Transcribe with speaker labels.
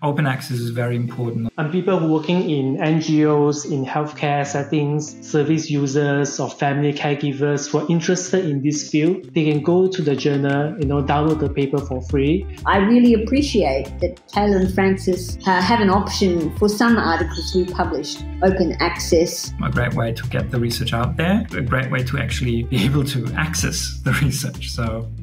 Speaker 1: Open access is very important.
Speaker 2: And people who are working in NGOs, in healthcare settings, service users or family caregivers who are interested in this field, they can go to the journal, download the paper for free.
Speaker 3: I really appreciate that Taylor and Francis have an option for some articles we published, open access.
Speaker 1: A great way to get the research out there, a great way to actually be able to access the research. So